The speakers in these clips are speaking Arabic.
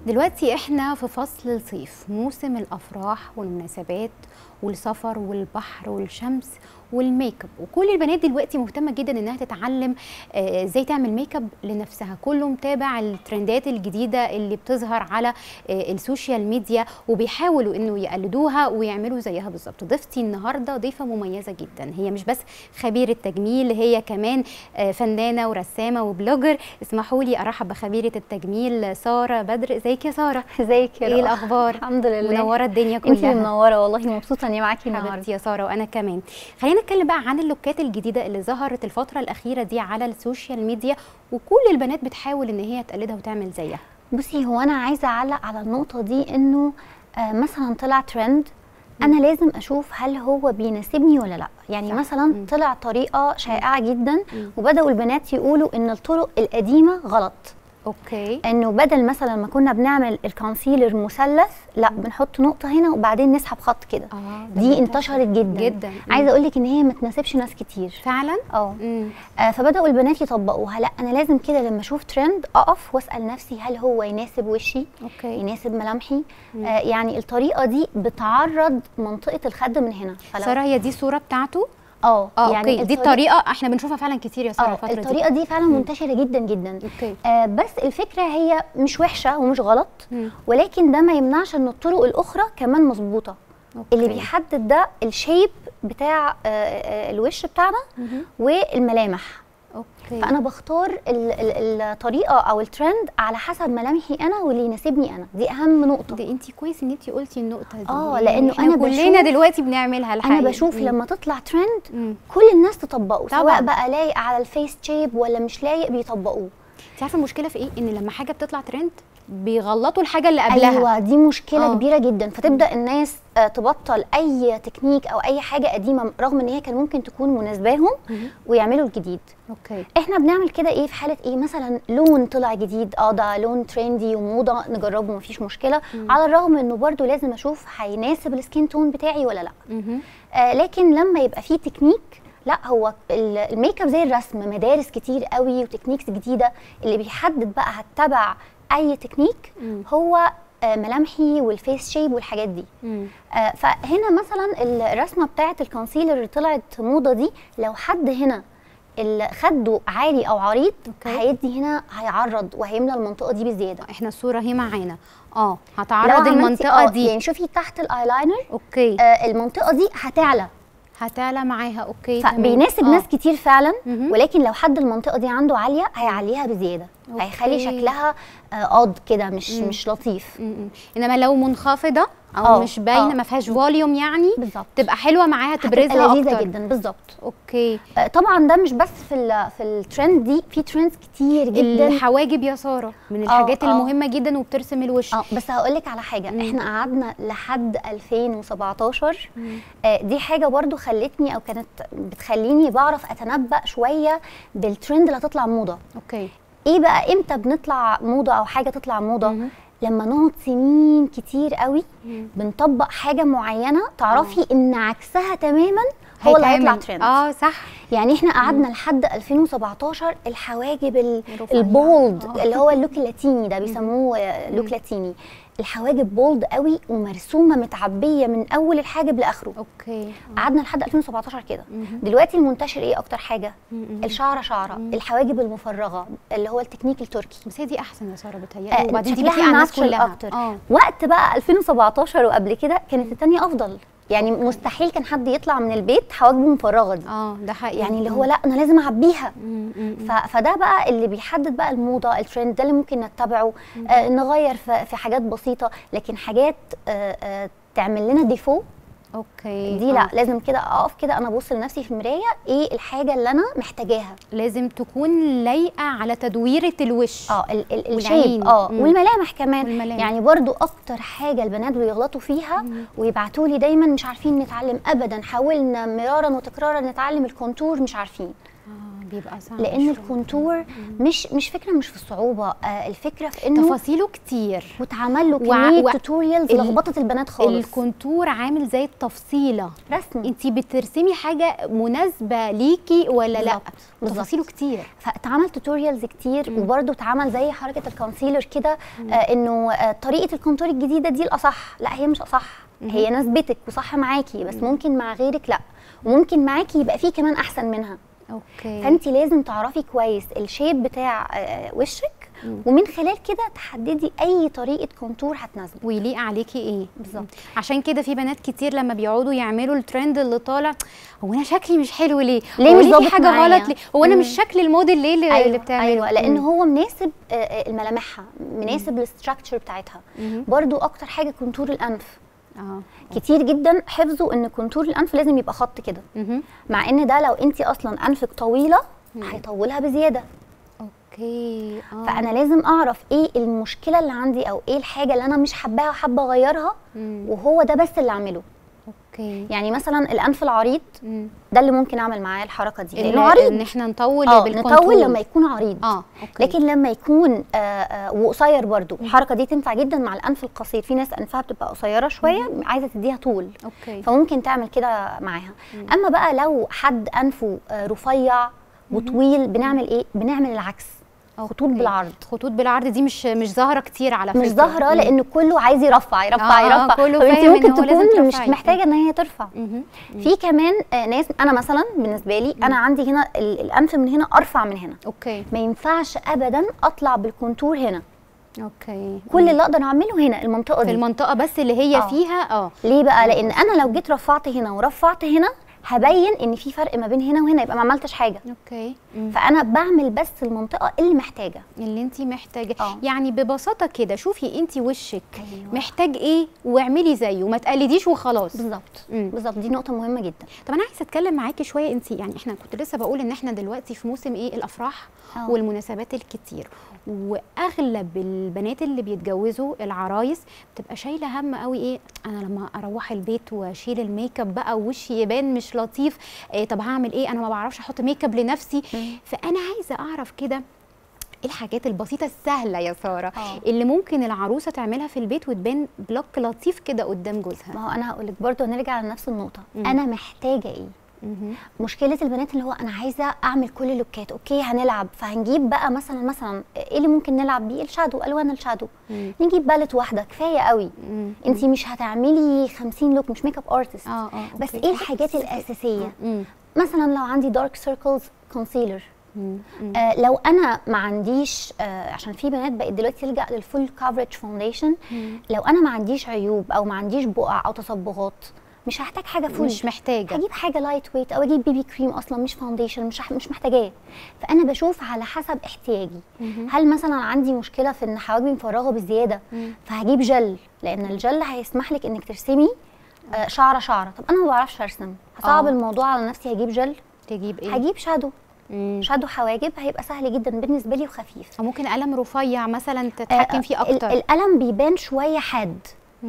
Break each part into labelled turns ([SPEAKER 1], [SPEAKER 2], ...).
[SPEAKER 1] دلوقتي احنا في فصل الصيف، موسم الافراح والمناسبات والسفر والبحر والشمس والميك اب، وكل البنات دلوقتي مهتمه جدا انها تتعلم ازاي تعمل ميك اب لنفسها. كله متابع الترندات الجديده اللي بتظهر على السوشيال ميديا وبيحاولوا انه يقلدوها ويعملوا زيها بالظبط. ضيفتي النهارده ضيفه مميزه جدا، هي مش بس خبيره تجميل، هي كمان فنانه ورسامه وبلوجر. اسمحوا لي ارحب بخبيره التجميل ساره بدر. ازيك يا ساره؟
[SPEAKER 2] ازيك يا
[SPEAKER 1] ايه الاخبار؟
[SPEAKER 2] الحمد لله،
[SPEAKER 1] منوره الدنيا كلها.
[SPEAKER 2] انتي منوره والله، مبسوطه اني معاكي النهارده
[SPEAKER 1] حبيبتي يا ساره. وانا كمان. خلينا نتكلم بقى عن اللوكات الجديده اللي ظهرت الفتره الاخيره دي على السوشيال ميديا، وكل البنات بتحاول ان هي تقلدها وتعمل زيها.
[SPEAKER 2] بصي، هو انا عايزه اعلق على النقطه دي، انه مثلا طلع ترند، انا لازم اشوف هل هو بيناسبني ولا لا. يعني صح. مثلا طلع طريقه شائعه جدا وبداوا البنات يقولوا ان الطرق القديمه غلط.
[SPEAKER 1] اوكي.
[SPEAKER 2] انه بدل مثلا ما كنا بنعمل الكونسيلر مثلث، لا بنحط نقطه هنا وبعدين نسحب خط كده. دي انتشرت جدا. عايزه اقول لك ان هي ما تناسبش ناس كتير
[SPEAKER 1] فعلا.
[SPEAKER 2] فبداوا البنات يطبقوها. لا، انا لازم كده لما اشوف ترند اقف واسال نفسي هل هو يناسب وشي؟
[SPEAKER 1] اوكي.
[SPEAKER 2] يناسب ملامحي؟ يعني الطريقه دي بتعرض منطقه الخد من هنا.
[SPEAKER 1] ساره، هي دي الصوره بتاعته؟
[SPEAKER 2] يعني
[SPEAKER 1] اوكي. دي الطريقه احنا بنشوفها فعلا كتير يا ساره الفتره دي.
[SPEAKER 2] الطريقه دي فعلا منتشره جدا جدا.
[SPEAKER 1] اوكي.
[SPEAKER 2] بس الفكره هي مش وحشه ومش غلط، ولكن ده ما يمنعش ان الطرق الاخرى كمان مظبوطه. اللي بيحدد ده الشيب بتاع الوش بتاعنا والملامح.
[SPEAKER 1] اوكي.
[SPEAKER 2] فانا بختار الطريقه او الترند على حسب ملامحي انا واللي يناسبني انا. دي اهم نقطه.
[SPEAKER 1] دي انت كويس ان انت قلتي النقطه دي.
[SPEAKER 2] لانه انا
[SPEAKER 1] كلنا دلوقتي بنعملها الحقيقه.
[SPEAKER 2] انا بشوف لما تطلع ترند كل الناس تطبقه، سواء بقى لايق على الفيس شيب ولا مش لايق بيطبقوه.
[SPEAKER 1] انت عارفه المشكله في ايه؟ ان لما حاجه بتطلع ترند بيغلطوا الحاجه اللي قبلها.
[SPEAKER 2] ايوه، دي مشكله كبيره جدا. فتبدا الناس تبطل اي تكنيك او اي حاجه قديمه رغم ان هي كان ممكن تكون مناسباهم ويعملوا الجديد.
[SPEAKER 1] اوكي.
[SPEAKER 2] احنا بنعمل كده ايه في حاله ايه؟ مثلا لون طلع جديد، ده لون ترندي وموضه، نجربه مفيش مشكله. على الرغم انه برده لازم اشوف هيناسب السكين تون بتاعي ولا لا. لكن لما يبقى فيه تكنيك، لا، هو الميك اب زي الرسم، مدارس كتير قوي وتكنيكس جديده. اللي بيحدد بقى هتبع اي تكنيك هو ملامحي والفيس شيب والحاجات دي. فهنا مثلا الرسمه بتاعه الكونسيلر اللي طلعت موضه دي، لو حد هنا خده عالي او عريض هيدي هنا، هيعرض وهيملى المنطقه دي بزياده.
[SPEAKER 1] احنا الصوره هي معانا هتعرض المنطقه دي.
[SPEAKER 2] يعني شوفي تحت الايلاينر.
[SPEAKER 1] اوكي.
[SPEAKER 2] المنطقه دي هتعلى
[SPEAKER 1] معاها. اوكي.
[SPEAKER 2] فبيناسب ناس كتير فعلا. ولكن لو حد المنطقه دي عنده عاليه هيعليها بزياده. هيخلي شكلها كده مش لطيف.
[SPEAKER 1] انما لو منخفضه او مش باينه، ما فيهاش فوليوم، يعني
[SPEAKER 2] بالظبط
[SPEAKER 1] تبقى حلوه معاها، تبرزها
[SPEAKER 2] لذيذه
[SPEAKER 1] اكتر
[SPEAKER 2] جدا. بالظبط.
[SPEAKER 1] اوكي.
[SPEAKER 2] طبعا ده مش بس في الترند دي، في ترندز كتير جدا.
[SPEAKER 1] الحواجب يا ساره من الحاجات المهمه جدا وبترسم الوش.
[SPEAKER 2] بس هقول لك على حاجه. احنا قعدنا لحد 2017. دي حاجه برضو خلتني او كانت بتخليني بعرف اتنبأ شويه بالترند اللي هتطلع موضه.
[SPEAKER 1] اوكي.
[SPEAKER 2] ايه بقى امتى بنطلع موضه او حاجه تطلع موضه؟ لما نقعد سنين كتير قوي بنطبق حاجه معينه، تعرفي ان عكسها تماما هو اللي هيطلع ترند.
[SPEAKER 1] صح.
[SPEAKER 2] يعني احنا قعدنا لحد 2017 الحواجب البولد اللي هو اللوك اللاتيني ده، بيسموه لوك لاتيني. الحواجب بولد قوي ومرسومه متعبيه من اول الحاجب لاخره.
[SPEAKER 1] اوكي.
[SPEAKER 2] قعدنا لحد 2017 كده. دلوقتي المنتشر ايه اكتر حاجه؟ شعره. الحواجب المفرغه اللي هو التكنيك التركي.
[SPEAKER 1] بس هي دي احسن يا ساره بتهيألي. وبعدين دي بتليق على الناس
[SPEAKER 2] كلها اكتر. وقت بقى 2017 وقبل كده كانت الثانيه افضل. يعني مستحيل كان حد يطلع من البيت حواجبه مفرغه دي.
[SPEAKER 1] ده حقيقي.
[SPEAKER 2] يعني اللي هو لا، انا لازم اعبيها. فده بقى اللي بيحدد بقى الموضه، الترند ده اللي ممكن نتبعه. نغير في حاجات بسيطه، لكن حاجات تعمل لنا ديفو.
[SPEAKER 1] اوكي.
[SPEAKER 2] دي لا، لازم كده اقف كده انا ابص لنفسي في المرايه، ايه الحاجه اللي انا محتاجاها.
[SPEAKER 1] لازم تكون لايقه على تدويره الوش.
[SPEAKER 2] الشيب. والملامح كمان. يعني برضو اكتر حاجه البنات بيغلطوا فيها ويبعتوا لي دايما مش عارفين نتعلم ابدا. حاولنا مرارا وتكرارا نتعلم الكونتور، مش عارفين.
[SPEAKER 1] بيبقى صعب
[SPEAKER 2] لان الكونتور مش فكره، مش في الصعوبه، الفكره في انه
[SPEAKER 1] تفاصيله كتير
[SPEAKER 2] واتعمل له كميه توتوريالز لخبطت البنات خالص.
[SPEAKER 1] الكونتور عامل زي التفصيله
[SPEAKER 2] رسمي،
[SPEAKER 1] انت بترسمي حاجه مناسبه ليكي ولا لا، تفاصيله كتير،
[SPEAKER 2] فاتعمل توتوريالز كتير. وبرده اتعمل زي حركه الكونسيلر كده، انه طريقه الكونتور الجديده دي الاصح. لا، هي مش اصح، هي نسبتك وصح معاكي، بس ممكن مع غيرك لا، وممكن معاكي يبقى فيه كمان احسن منها.
[SPEAKER 1] اوكي.
[SPEAKER 2] فانت لازم تعرفي كويس الشيب بتاع وشك، ومن خلال كده تحددي اي طريقه كونتور هتناسبك
[SPEAKER 1] ويليق عليكي ايه
[SPEAKER 2] بالظبط.
[SPEAKER 1] عشان كده في بنات كتير لما بيقعدوا يعملوا الترند اللي طالع، هو انا شكلي مش حلو ليه
[SPEAKER 2] مش
[SPEAKER 1] في
[SPEAKER 2] ظابط
[SPEAKER 1] حاجه
[SPEAKER 2] معايا؟
[SPEAKER 1] غلط ليه، هو انا مش شكل الموديل ليه اللي بتعمله؟
[SPEAKER 2] ايوه، لان هو مناسب الملامحها، مناسب للستراكشر بتاعتها. برضو اكتر حاجه كونتور الانف، كتير جدا حفظوا ان كونتور الانف لازم يبقى خط كده، مع ان ده لو انت اصلا انفك طويله هيطولها بزياده.
[SPEAKER 1] اوكي.
[SPEAKER 2] فانا لازم اعرف ايه المشكله اللي عندي، او ايه الحاجه اللي انا مش حباها وحابه اغيرها، وهو ده بس اللي اعمله.
[SPEAKER 1] اوكي.
[SPEAKER 2] يعني مثلا الانف العريض ده اللي ممكن اعمل معاه الحركه دي،
[SPEAKER 1] لانه عريض، ان احنا نطول بالكونتور.
[SPEAKER 2] نطول لما يكون عريض.
[SPEAKER 1] أوكي.
[SPEAKER 2] لكن لما يكون وقصير برضو الحركه دي تنفع جدا مع الانف القصير. في ناس انفها بتبقى قصيره شويه عايزه تديها طول،
[SPEAKER 1] اوكي،
[SPEAKER 2] فممكن تعمل كده معاها. اما بقى لو حد انفه رفيع وطويل، بنعمل ايه؟ بنعمل العكس، خطوط بالعرض.
[SPEAKER 1] خطوط بالعرض دي مش ظاهره كتير على فكره،
[SPEAKER 2] مش ظاهره، لان كله عايز يرفع يرفع يرفع،
[SPEAKER 1] كله
[SPEAKER 2] فانت
[SPEAKER 1] فاهم
[SPEAKER 2] ممكن
[SPEAKER 1] إن هو لازم
[SPEAKER 2] تكون مش
[SPEAKER 1] ترفعي.
[SPEAKER 2] محتاجه ان هي ترفع. في كمان ناس، انا مثلا بالنسبه لي انا عندي هنا الانف من هنا ارفع من هنا،
[SPEAKER 1] اوكي،
[SPEAKER 2] ما ينفعش ابدا اطلع بالكونتور هنا.
[SPEAKER 1] اوكي.
[SPEAKER 2] كل اللي اقدر اعمله هنا المنطقه دي،
[SPEAKER 1] في المنطقه بس اللي هي فيها.
[SPEAKER 2] ليه بقى؟ لان انا لو جيت رفعت هنا ورفعت هنا هبين ان في فرق ما بين هنا وهنا، يبقى ما عملتش حاجه.
[SPEAKER 1] اوكي.
[SPEAKER 2] فانا بعمل بس المنطقه اللي محتاجه،
[SPEAKER 1] اللي انت محتاجه. يعني ببساطه كده شوفي انت وشك محتاج ايه واعملي زيه، وما تقلديش وخلاص.
[SPEAKER 2] بالظبط بالظبط، دي نقطه مهمه جدا.
[SPEAKER 1] طب انا عايزه اتكلم معاكي شويه. انت يعني احنا كنت لسه بقول ان احنا دلوقتي في موسم ايه؟ الافراح والمناسبات الكتير، واغلب البنات اللي بيتجوزوا العرايس بتبقى شايله هم قوي ايه؟ انا لما اروح البيت واشيل الميك اب بقى ووشي يبان مش لطيف، طب هعمل ايه؟ انا ما بعرفش احط ميك اب لنفسي. فانا عايزه اعرف كده ايه الحاجات البسيطه السهله يا ساره اللي ممكن العروسه تعملها في البيت وتبان بلوك لطيف كده قدام جوزها.
[SPEAKER 2] ما هو انا هقول لك برضه، هنرجع لنفس النقطه. انا محتاجه ايه؟ مشكله البنات اللي هو انا عايزه اعمل كل اللوكات. اوكي، هنلعب، فهنجيب بقى مثلا ايه اللي ممكن نلعب بيه؟ الشادو، الوان الشادو. نجيب باليت واحده كفايه قوي. انت مش هتعملي 50 لوك، مش ميك اب ارتست. بس ايه الحاجات الاساسيه؟ مثلا لو عندي دارك سيركلز، كونسيلر. لو انا ما عنديش عشان في بنات بقت دلوقتي تلجأ للفول كفرج فاونديشن، لو انا ما عنديش عيوب او ما عنديش بقع او تصبغات، مش هحتاج حاجه فول،
[SPEAKER 1] مش محتاجه،
[SPEAKER 2] هجيب حاجه لايت ويت، او اجيب بيبي كريم اصلا مش فاونديشن، مش محتاجاه. فانا بشوف على حسب احتياجي. هل مثلا عندي مشكله في ان حواجبي مفرغه بزياده، فهجيب جل، لان الجل هيسمح لك انك ترسمي شعره شعره. طب انا ما بعرفش ارسم، هصعب الموضوع على نفسي، هجيب جل.
[SPEAKER 1] تجيب ايه؟
[SPEAKER 2] هجيب شادو. شادو حواجب هيبقى سهل جدا بالنسبه لي وخفيف.
[SPEAKER 1] او ممكن قلم رفيع مثلا تتحكم فيه اكتر.
[SPEAKER 2] القلم بيبان شويه حاد،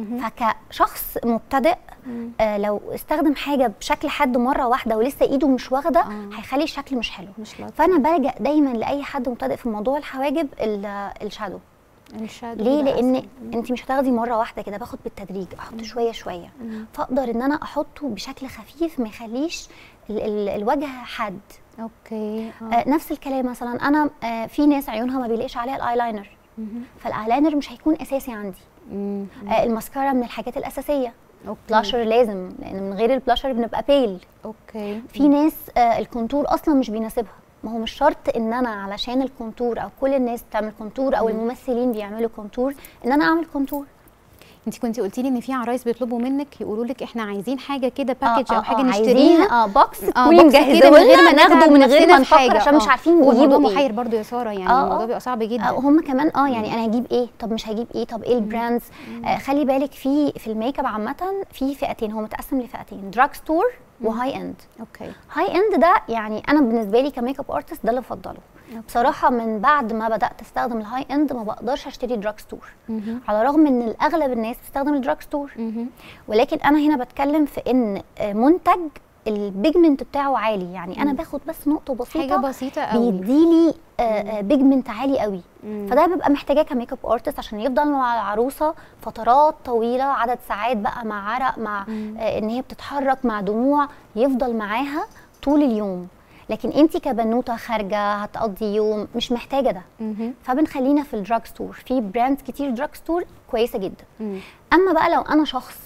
[SPEAKER 2] فكشخص مبتدئ لو استخدم حاجه بشكل حاد مره واحده ولسه ايده مش واخده، هيخلي الشكل مش حلو. فانا بلجأ دايما لاي حد مبتدئ في موضوع الحواجب الشادو. ليه؟ لان انت مش هتاخدي مره واحده كده، باخد بالتدريج، احط شويه شويه، فاقدر ان انا احطه بشكل خفيف ما يخليش الوجه حاد.
[SPEAKER 1] اوكي.
[SPEAKER 2] نفس الكلام مثلا انا في ناس عيونها ما بيلاقيش عليها الايلاينر، فالايلاينر مش هيكون اساسي عندي. الماسكارا من الحاجات الاساسيه. بلاشر لازم، لان من غير البلاشر بنبقى بيل.
[SPEAKER 1] اوكي.
[SPEAKER 2] في ناس الكونتور اصلا مش بيناسبها. ما هو مش شرط ان انا علشان الكونتور او كل الناس بتعمل كونتور او الممثلين بيعملوا كونتور ان انا اعمل كونتور.
[SPEAKER 1] انت كنتي قلتي لي ان في عرايس بيطلبوا منك يقولوا لك احنا عايزين حاجه كده باكج او حاجه نشتريها،
[SPEAKER 2] بوكس تكوني مجهزه من غير ما ناخده من غير ما نفكر، عشان مش عارفين نجيبه.
[SPEAKER 1] الموضوع محير برضو يا ساره، يعني الموضوع بيبقى صعب جدا.
[SPEAKER 2] هم كمان يعني انا هجيب ايه؟ طب مش هجيب ايه؟ طب ايه البراندز؟ خلي بالك في الميك اب عامه في فئتين، هو متقسم لفئتين، دراج ستور وهاي اند.
[SPEAKER 1] اوكي.
[SPEAKER 2] هاي اند ده يعني انا بالنسبه لي كميك اب ارتست ده اللي بفضله. بصراحه من بعد ما بدات استخدم الهاي اند ما بقدرش اشتري دراج ستور، على الرغم ان الاغلب الناس بتستخدم الدراج ستور. ولكن انا هنا بتكلم في ان منتج البيجمنت بتاعه عالي، يعني انا باخد بس نقطه بسيطه،
[SPEAKER 1] حاجه بسيطه قوي
[SPEAKER 2] بيديلي بيجمنت عالي قوي. فده ببقى محتاجاه كميك اب ارتست عشان يفضل مع العروسه فترات طويله، عدد ساعات بقى، مع عرق، مع ان هي بتتحرك، مع دموع، يفضل معاها طول اليوم. لكن انت كبنوته خارجه هتقضي يوم مش محتاجه ده. فبنخلينا في الدراج ستور، في براندز كتير دراج ستور كويسه جدا. اما بقى لو انا شخص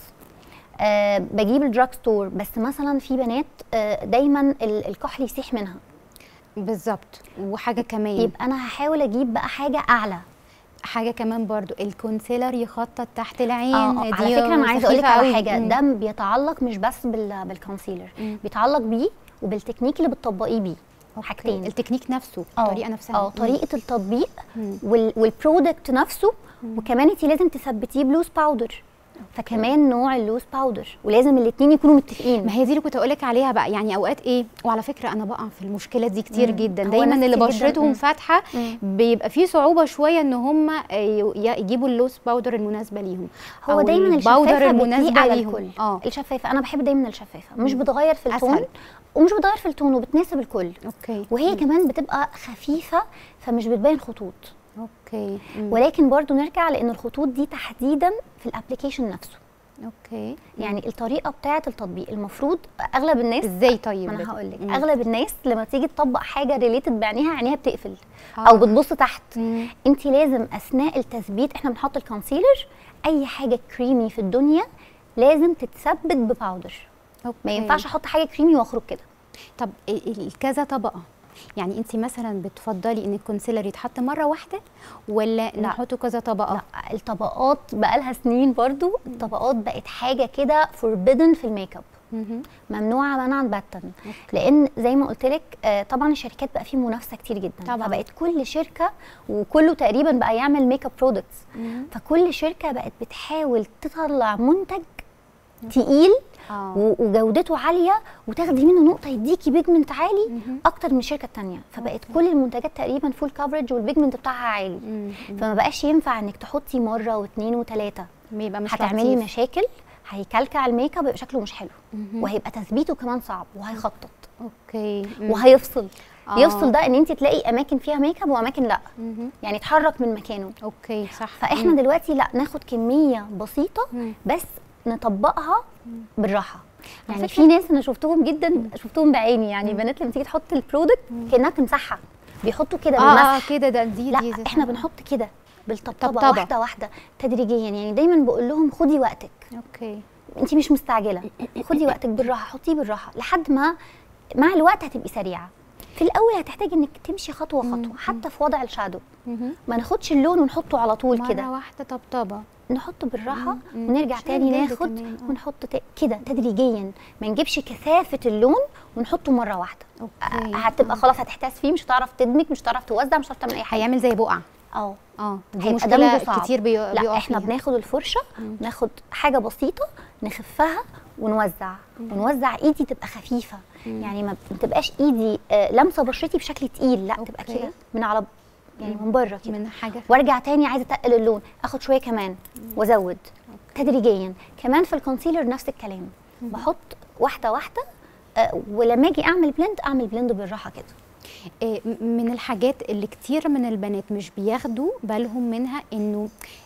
[SPEAKER 2] بجيب الدراج ستور، بس مثلا في بنات دايما الكحل يسيح منها.
[SPEAKER 1] بالظبط. وحاجه كمان،
[SPEAKER 2] يبقى انا هحاول اجيب بقى حاجه اعلى.
[SPEAKER 1] حاجه كمان برضو الكونسيلر يخطط تحت العين.
[SPEAKER 2] على فكره انا عايزه اقول لك على حاجه، ده بيتعلق مش بس بالكونسيلر، بيتعلق بيه وبالتكنيك اللي بتطبقيه بيه. حاجتين،
[SPEAKER 1] التكنيك نفسه، الطريقه نفسها،
[SPEAKER 2] طريقه التطبيق والبرودكت نفسه. وكمان انت لازم تثبتيه بلوز باودر، فكمان نوع اللوز باودر، ولازم الاثنين يكونوا متفقين.
[SPEAKER 1] ما هي دي اللي كنت اقول لك عليها بقى، يعني اوقات ايه، وعلى فكره انا بقع في المشكله دي كتير جدا. دايما اللي بشرتهم فاتحه بيبقى في صعوبه شويه ان هم يجيبوا اللوز باودر المناسبه ليهم،
[SPEAKER 2] هو دايما الشفافه المناسبه ليهم. الشفافه انا بحب دايما الشفافه، مش بتغير في التون أسهل. ومش بتغير في التون وبتناسب الكل. وهي كمان بتبقى خفيفه فمش بتبين خطوط. ولكن برضو نرجع لان الخطوط دي تحديدا في الابلكيشن نفسه. يعني الطريقه بتاعه التطبيق المفروض اغلب الناس
[SPEAKER 1] ازاي؟ طيب
[SPEAKER 2] ما انا هقول لك، اغلب الناس لما تيجي تطبق حاجه ريليتد بعينيها عينيها بتقفل او بتبص تحت. انت لازم اثناء التثبيت، احنا بنحط الكونسيلر، اي حاجه كريمي في الدنيا لازم تتثبت بباودر. ما ينفعش احط حاجه كريمي واخرج كده.
[SPEAKER 1] طب الكذا طبقه، يعني انت مثلا بتفضلي ان الكونسيلر يتحط مره واحده ولا نحطه كذا طبقه؟
[SPEAKER 2] لا، الطبقات بقالها سنين برضو، الطبقات بقت حاجه كده فوربيدن في الميك اب، ممنوعه منعا باتا. لان زي ما قلت لك طبعا الشركات بقى فيه منافسه كتير جدا طبعا. فبقت كل شركه وكله تقريبا بقى يعمل ميك اب برودكتس، فكل شركه بقت بتحاول تطلع منتج تقيل وجودته عاليه وتاخدي منه نقطه يديكي بيجمنت عالي اكتر من الشركه الثانيه. فبقت كل المنتجات تقريبا فول كفرج والبيجمنت بتاعها عالي. فما بقاش ينفع انك تحطي مره واثنين وثلاثه، هتعملي مشاكل، هيكلكع الميك اب، يبقى شكله مش حلو، وهيبقى تثبيته كمان صعب، وهيخطط وهيفصل. يفصل ده ان انت تلاقي اماكن فيها ميك اب واماكن لا، يعني يتحرك من مكانه.
[SPEAKER 1] صح.
[SPEAKER 2] فاحنا دلوقتي لا، ناخد كميه بسيطه بس نطبقها بالراحه. يعني في ناس انا شفتهم بعيني، يعني بنات لما تيجي تحط البرودكت كانها تمسحها، بيحطوا كده بالمسح
[SPEAKER 1] كده. ده دي
[SPEAKER 2] لا، احنا بنحط كده بالطبطبه، واحده واحده تدريجيا. يعني دايما بقول لهم خدي وقتك. انت مش مستعجله، خدي وقتك بالراحه، حطيه بالراحه لحد ما مع الوقت هتبقي سريعه. في الاول هتحتاجي انك تمشي خطوه خطوه، حتى في وضع الشادو ما ناخدش اللون ونحطه على طول كده،
[SPEAKER 1] مره واحده طبطبه،
[SPEAKER 2] نحطه بالراحه ونرجع تاني ناخد ونحط كده تدريجيا. ما نجيبش كثافه اللون ونحطه مره واحده. هتبقى خلاص هتحتاس فيه، مش هتعرف تدمج، مش هتعرف توزع، مش هتعرف تعمل اي حاجه،
[SPEAKER 1] هيعمل زي بقع.
[SPEAKER 2] دي مشكله كتير لا، احنا بناخد الفرشه، ناخد حاجه بسيطه نخفها ونوزع ايدي تبقى خفيفه. يعني ما تبقاش ايدي لامسه بشرتي بشكل تقيل، لا تبقى كده من على يعني من بره كده،
[SPEAKER 1] من حاجه
[SPEAKER 2] وارجع تاني عايزه اتقل اللون، اخد شويه كمان وازود تدريجيا. كمان في الكونسيلر نفس الكلام، بحط واحده واحده، ولما اجي اعمل بلند بالراحه كده.
[SPEAKER 1] من الحاجات اللي كتير من البنات مش بياخدوا بالهم منها انه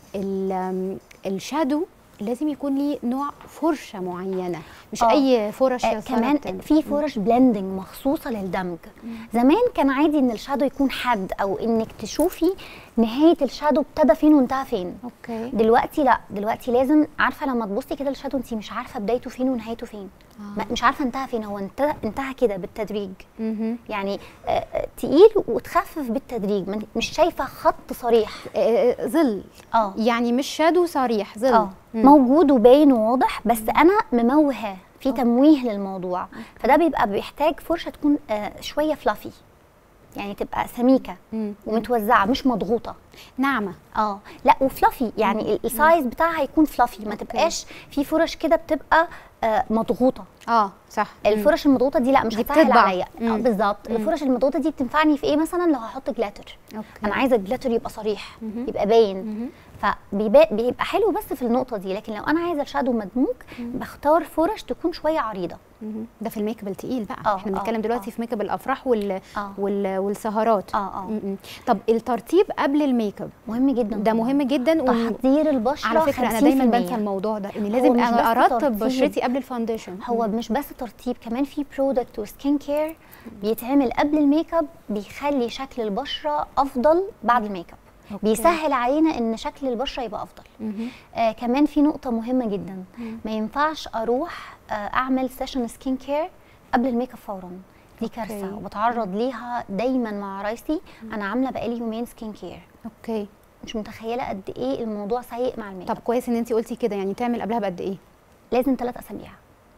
[SPEAKER 1] الشادو لازم يكون ليه نوع فرشه معينه، مش اي فرش.
[SPEAKER 2] كمان في فرش بلندنج مخصوصه للدمج. زمان كان عادي ان الشادو يكون حد، او انك تشوفي نهايه الشادو ابتدى فين وانتهى فين. دلوقتي لا، دلوقتي لازم عارفه لما تبصي كده الشادو انت مش عارفه بدايته فين ونهايته فين. مش عارفه انتهى فين، هو انتهى كده بالتدريج. يعني تقيل وتخفف بالتدريج، مش شايفه خط صريح،
[SPEAKER 1] ظل. يعني مش شادو صريح، ظل
[SPEAKER 2] موجود وباين وواضح، بس انا مموهاه في تمويه للموضوع. فده بيبقى بيحتاج فرشه تكون شويه فلافي، يعني تبقى سميكه ومتوزعه مش مضغوطه،
[SPEAKER 1] ناعمه.
[SPEAKER 2] لا وفلافي، يعني السايز بتاعها يكون فلافي، ما تبقاش في فرش كده بتبقى مضغوطه.
[SPEAKER 1] صح.
[SPEAKER 2] الفرش المضغوطه دي لا، مش هتسهل عليا. بالظبط. الفرش المضغوطه دي بتنفعني في ايه؟ مثلا لو هحط جلاتر، انا عايزه الجلاتر يبقى صريح، يبقى باين، فبيبقى حلو بس في النقطه دي. لكن لو انا عايزه الشادو مدموج بختار فرش تكون شويه عريضه.
[SPEAKER 1] ده في الميك اب التقيل بقى. احنا بنتكلم دلوقتي في ميك اب الافراح والسهرات. طب الترطيب قبل الميك اب
[SPEAKER 2] مهم جدا.
[SPEAKER 1] ده مهم جدا.
[SPEAKER 2] تحضير البشره
[SPEAKER 1] على فكره انا دايما بنسى الموضوع ده، ان لازم انا ارطب بشرتي قبل الفاونديشن.
[SPEAKER 2] هو مش بس ترطيب، كمان في برودكت وسكين كير بيتعمل قبل الميك اب بيخلي شكل البشره افضل بعد الميك اب. بيسهل علينا ان شكل البشره يبقى افضل. كمان في نقطه مهمه جدا، ما ينفعش اروح اعمل سيشن سكين كير قبل الميك اب فورا. دي كارثه وبتعرض ليها دايما مع عرايسي. انا عامله بقالي يومين سكين كير. مش متخيله قد ايه الموضوع سيء مع الميك اب.
[SPEAKER 1] طب كويس ان انت قلتي كده، يعني تعمل قبلها بقد ايه؟
[SPEAKER 2] لازم 3 أسابيع.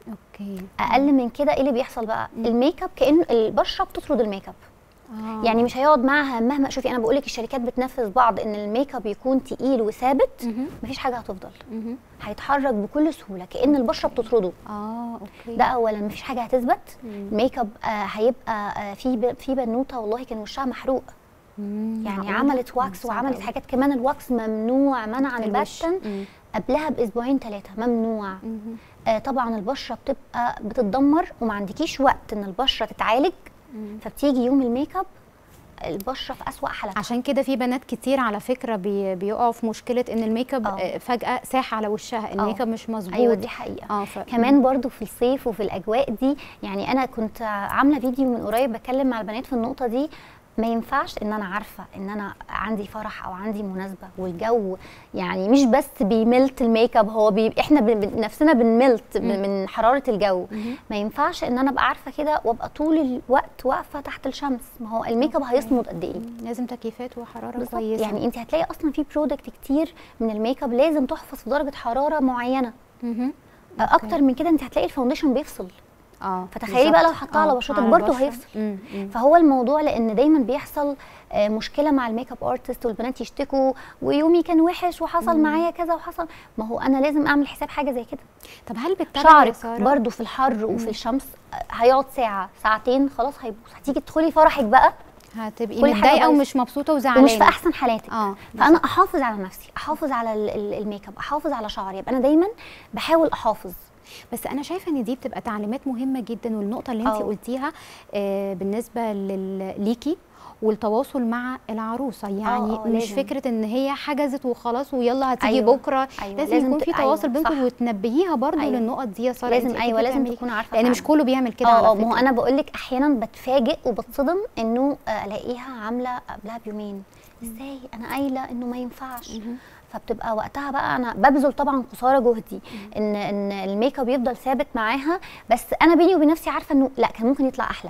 [SPEAKER 2] اقل من كده ايه اللي بيحصل بقى؟ الميك اب كأن البشره بتطرد الميك اب. يعني مش هيقعد معاها مهما. شوفي انا بقول لك الشركات بتنفذ بعض ان الميك اب يكون تقيل وثابت، مفيش حاجه هتفضل. هيتحرك بكل سهوله كأن البشره بتطرده. ده اولا مفيش حاجه هتثبت. الميك اب هيبقى في بنوته والله كان وشها محروق، يعني عملت واكس وعملت حاجات. كمان الواكس ممنوع منعا باتا قبلها باسبوعين 3 ممنوع. طبعا البشره بتبقى بتتدمر وما عندكيش وقت ان البشره تتعالج، فبتيجي يوم الميك اب البشره في اسوأ حالتها.
[SPEAKER 1] عشان كده في بنات كتير على فكره بيقعوا في مشكله ان الميك اب فجاه ساح على وشها، الميك اب مش مظبوط.
[SPEAKER 2] ايوه دي حقيقه. كمان برضو في الصيف وفي الاجواء دي، يعني انا كنت عامله فيديو من قريب بتكلم مع البنات في النقطه دي. ما ينفعش ان انا عارفه ان انا عندي فرح او عندي مناسبه والجو يعني مش بس بيملت الميك اب، هو احنا نفسنا بنملت من حراره الجو. ما ينفعش ان انا ابقى عارفه كده وابقى طول الوقت واقفه تحت الشمس. ما هو الميك اب هيصمد قد ايه؟
[SPEAKER 1] لازم تكييفات وحراره كويسه.
[SPEAKER 2] يعني انت هتلاقي اصلا في برودكت كتير من الميك اب لازم تحفظ في درجه حراره معينه. اكتر من كده انت هتلاقي الفاونديشن بيفصل. فتخيلي بقى لو حطها على بشرتك برضه هيفصل. فهو الموضوع لان دايما بيحصل مشكله مع الميك اب ارتست والبنات يشتكوا ويومي كان وحش وحصل معايا كذا وحصل. ما هو انا لازم اعمل حساب حاجه زي كده.
[SPEAKER 1] طب هل بتتابعي
[SPEAKER 2] شعرك برضه في الحر وفي الشمس هيقعد ساعه ساعتين خلاص هيبوظ. هتيجي تدخلي فرحك بقى
[SPEAKER 1] هتبقي متضايقه ومش مبسوطه وزعلانه
[SPEAKER 2] ومش في احسن حالاتك. فانا احافظ على نفسي، احافظ على الميك اب، احافظ على شعري. يبقى انا دايما بحاول احافظ.
[SPEAKER 1] بس انا شايفه ان دي بتبقى تعليمات مهمه جدا. والنقطه اللي انت قلتيها بالنسبه ليكي والتواصل مع العروسه، يعني مش فكره ان هي حجزت وخلاص ويلا هتيجي بكره. لازم يكون في تواصل بينكم وتنبهيها برضو للنقط دي يا ساره.
[SPEAKER 2] لازم لازم تكون عارفه،
[SPEAKER 1] لان مش كله بيعمل كده على فكره.
[SPEAKER 2] ما هو انا بقول لك احيانا بتفاجئ وبتصدم انه الاقيها عامله قبلها بيومين. ازاي انا قايله انه ما ينفعش؟ فبتبقى وقتها بقى انا ببذل طبعا قصارى جهدي ان الميك اب يفضل ثابت معاها. بس انا بيني وبين نفسي عارفه انه لا، كان ممكن يطلع احلى.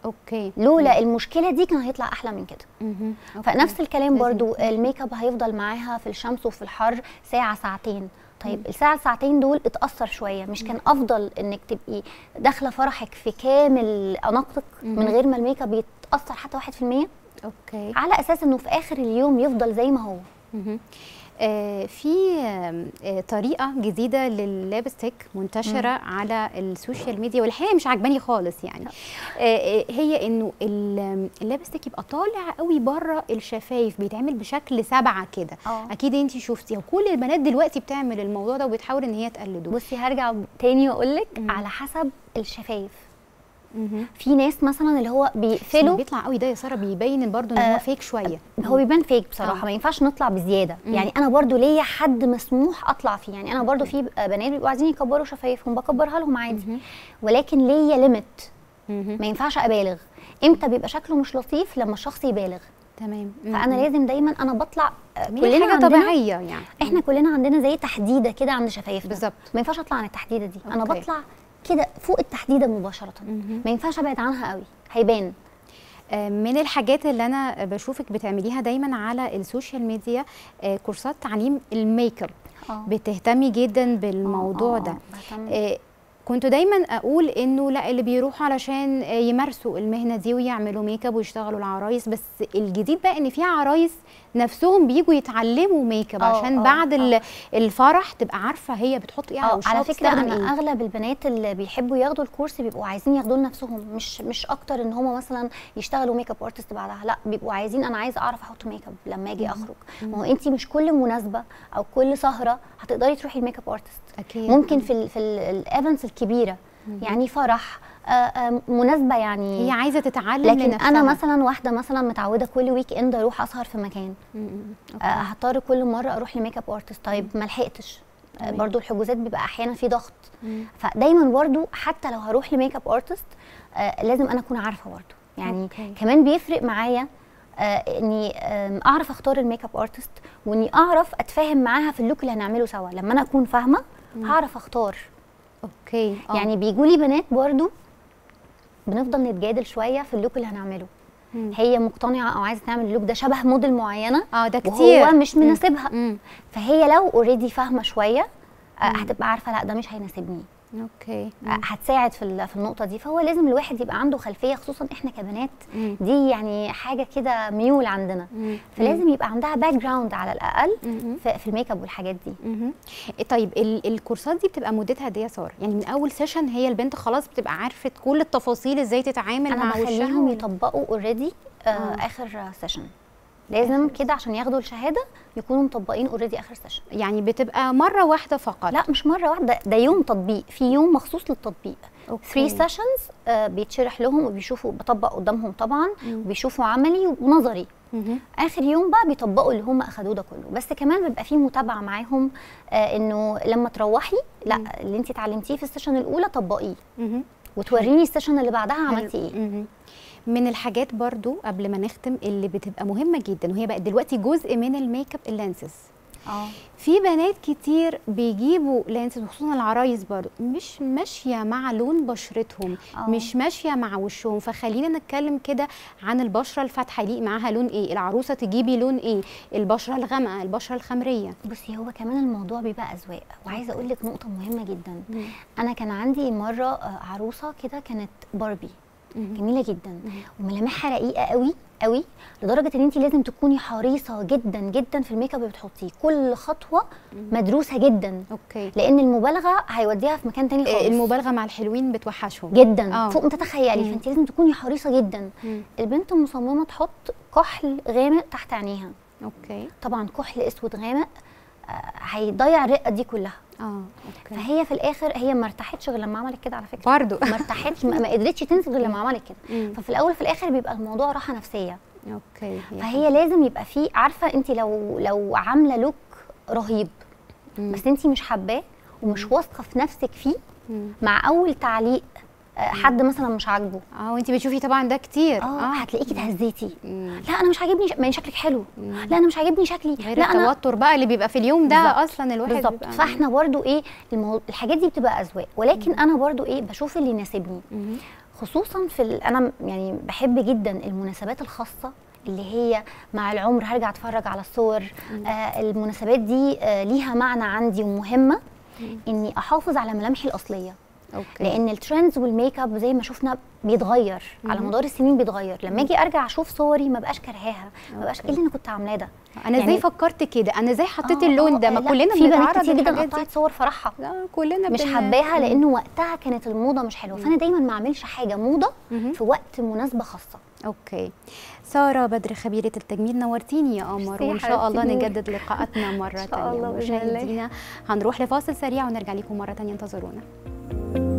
[SPEAKER 2] لولا المشكله دي كان هيطلع احلى من كده. فنفس الكلام برضو الميك اب هيفضل معاها في الشمس وفي الحر ساعه ساعتين. طيب الساعه ساعتين دول اتاثر شويه، مش كان افضل انك تبقي داخله فرحك في كامل اناقتك من غير ما الميك اب يتاثر حتى 1%؟ على اساس انه في اخر اليوم يفضل زي ما هو.
[SPEAKER 1] في طريقه جديده لللابستيك منتشره على السوشيال ميديا والحقيقه مش عجباني خالص. يعني هي انه اللابستيك يبقى طالع قوي بره الشفايف، بيتعمل بشكل 7 كده. اكيد انتي شفتيها وكل البنات دلوقتي بتعمل الموضوع ده وبتحاول ان هي تقلده.
[SPEAKER 2] بصي هرجع تاني واقول لك على حسب الشفايف. في ناس مثلا اللي هو بيقفلوا
[SPEAKER 1] بيطلع قوي ده يا ساره، بيبين برضو ان هو فيك شويه.
[SPEAKER 2] هو بيبان فيك بصراحه. ما ينفعش نطلع بزياده. يعني انا برضو ليا حد مسموح اطلع فيه. يعني انا برضو في بنات بيبقوا عايزين يكبروا شفايفهم بكبرها لهم عادي، ولكن ليا ليميت. ما ينفعش ابالغ. امتى بيبقى شكله مش لطيف؟ لما الشخص يبالغ.
[SPEAKER 1] تمام.
[SPEAKER 2] فانا لازم دايما انا بطلع
[SPEAKER 1] كلنا حاجه طبيعيه. يعني
[SPEAKER 2] احنا كلنا عندنا زي تحديده كده عند شفايفنا
[SPEAKER 1] بالظبط.
[SPEAKER 2] ما ينفعش اطلع عن التحديده دي. انا بطلع كده فوق التحديده مباشره. ما ينفعش ابعد عنها قوي، هيبان.
[SPEAKER 1] من الحاجات اللي انا بشوفك بتعمليها دايما على السوشيال ميديا كورسات تعليم الميك اب. بتهتمي جدا بالموضوع ده. كنت دايما اقول انه لا، اللي بيروحوا علشان يمارسوا المهنه دي ويعملوا ميك اب ويشتغلوا العرايس، بس الجديد بقى ان في عرايس نفسهم بيجوا يتعلموا ميك اب عشان بعد الفرح تبقى عارفه هي بتحط ايه على وشها.
[SPEAKER 2] على فكره انا اغلب البنات اللي بيحبوا ياخدوا الكورس بيبقوا عايزين ياخدوه لنفسهم، مش اكتر ان هم مثلا يشتغلوا ميك اب ارتست بعدها، لا بيبقوا عايزين انا عايزه اعرف احط ميك اب لما اجي اخرج. ما هو انت مش كل مناسبه او كل سهره هتقدري تروحي الميك اب ارتست.
[SPEAKER 1] أكيد.
[SPEAKER 2] ممكن في الايفنتس الكبيره، يعني فرح، مناسبه، يعني
[SPEAKER 1] هي عايزه تتعلم
[SPEAKER 2] لكن
[SPEAKER 1] لنفسها.
[SPEAKER 2] انا مثلا واحده مثلا متعوده كل ويك اند اروح اسهر في مكان، هضطر كل مره اروح لميك اب ارتست. طيب ما لحقتش، برضو الحجوزات بيبقى احيانا في ضغط. فدايما برضو حتى لو هروح لميك اب ارتست لازم انا اكون عارفه برضو، يعني كمان بيفرق معايا اني اعرف اختار الميك اب ارتست، واني اعرف اتفاهم معاها في اللوك اللي هنعمله سوا. لما انا اكون فاهمه هعرف اختار.
[SPEAKER 1] اوكي.
[SPEAKER 2] يعني بيجوا لي بنات برضو بنفضل نتجادل شويه في اللوك اللي هنعمله. هي مقتنعه او عايزه تعمل اللوك ده شبه موديل معينه،
[SPEAKER 1] ده كتير
[SPEAKER 2] وهو مش مناسبها. فهي لو اوريدي فاهمه شويه هتبقى عارفه لا ده مش هيناسبني.
[SPEAKER 1] اوكي.
[SPEAKER 2] هتساعد في النقطه دي. فهو لازم الواحد يبقى عنده خلفيه، خصوصا احنا كبنات دي يعني حاجه كده ميول عندنا. فلازم يبقى عندها باك جراوند على الاقل في الميك اب والحاجات دي.
[SPEAKER 1] طيب الكورسات دي بتبقى مدتها قد ايه يا ساره؟ يعني من اول سيشن هي البنت خلاص بتبقى عارفه كل التفاصيل ازاي تتعامل مع وشها؟
[SPEAKER 2] انا بخليهم يطبقوا اوريدي اخر سيشن. لازم كده عشان ياخدوا الشهاده يكونوا مطبقين اوريدي اخر سيشن.
[SPEAKER 1] يعني بتبقى مره واحده فقط؟
[SPEAKER 2] لا مش مره واحده، ده يوم تطبيق، في يوم مخصوص للتطبيق. 3 سيشنز بيتشرح لهم وبيشوفوا، بطبق قدامهم طبعا وبيشوفوا عملي ونظري. اخر يوم بقى بيطبقوا اللي هم اخدوه ده كله. بس كمان بيبقى في متابعه معاهم، انه لما تروحي لا اللي انت اتعلمتيه في السيشن الاولى طبقيه وتوريني السيشن اللي بعدها عملتي ايه.
[SPEAKER 1] من الحاجات برضو قبل ما نختم اللي بتبقى مهمه جدا، وهي بقت دلوقتي جزء من الميك اب، اللانسز. في بنات كتير بيجيبوا لانسز وخصوصا العرايس برضو مش ماشيه مع لون بشرتهم، مش ماشيه مع وشهم. فخلينا نتكلم كده عن البشره الفاتحه يليق معاها لون ايه، العروسه تجيبي لون ايه، البشره الغامقه، البشره الخمريه.
[SPEAKER 2] بصي هو كمان الموضوع بيبقى اذواق. وعايزه اقول لك نقطه مهمه جدا. انا كان عندي مره عروسه كده كانت باربي جميله جدا وملامحها رقيقه قوي قوي، لدرجه ان انت لازم تكوني حريصه جدا جدا في الميك اب اللي بتحطيه، كل خطوه مدروسه جدا. لان المبالغه هيوديها في مكان تاني خالص.
[SPEAKER 1] المبالغه مع الحلوين بتوحشهم
[SPEAKER 2] جدا فوق ما تتخيلي. فانت لازم تكوني حريصه جدا. البنت مصممه تحط كحل غامق تحت عينيها. طبعا كحل اسود غامق هيضيع الرقه دي كلها. فهي في الاخر هي ما ارتاحتش غير لما عملت كده. على فكره
[SPEAKER 1] برضه
[SPEAKER 2] ما ارتاحتش، ما قدرتش تنزل غير لما عملت كده. ففي الاول في الاخر بيبقى الموضوع راحه نفسيه. فهي لازم يبقى فيه، عارفه انت لو عامله لوك رهيب بس انت مش حباه ومش واثقه في نفسك فيه، مع اول تعليق حد مثلا مش عاجبه
[SPEAKER 1] وانت بتشوفي طبعا ده كتير
[SPEAKER 2] هتلاقيكي اتهزيتي. لا انا مش عاجبني ما شكلك حلو. لا انا مش عاجبني شكلي.
[SPEAKER 1] غير التوتر بقى اللي بيبقى في اليوم ده اصلا الواحد
[SPEAKER 2] بالظبط. فاحنا برضو ايه الحاجات دي بتبقى اذواق، ولكن انا برضو ايه بشوف اللي يناسبني. خصوصا انا يعني بحب جدا المناسبات الخاصه اللي هي مع العمر هرجع اتفرج على الصور. المناسبات دي ليها معنى عندي ومهمه اني احافظ على ملامحي الاصليه. لان الترندز والميك اب زي ما شفنا بيتغير على مدار السنين، بيتغير. لما اجي ارجع اشوف صوري ما بقاش كرهاها، ما بقاش ايه اللي انا كنت عاملاه ده،
[SPEAKER 1] انا ازاي فكرت كده، انا ازاي حطيت اللون ده. ما كلنا
[SPEAKER 2] في بنات كتير جدا قطعت صور فرحها
[SPEAKER 1] كلنا
[SPEAKER 2] مش حباها لانه وقتها كانت الموضه مش حلوه. فانا دايما ما اعملش حاجه موضه في وقت مناسبه خاصه.
[SPEAKER 1] ساره بدر خبيره التجميل، نورتيني يا قمر، وان شاء الله نجدد لقاءاتنا مره ثانيه. مشاهدينا هنروح لفاصل سريع ونرجع لكم مره ثانيه، انتظرونا.